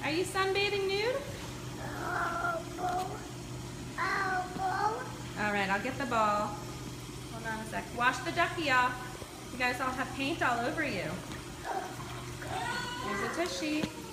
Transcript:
Are you sunbathing nude? All right, I'll get the ball. Hold on a sec. Wash the ducky off. You guys all have paint all over you. There's a tushy.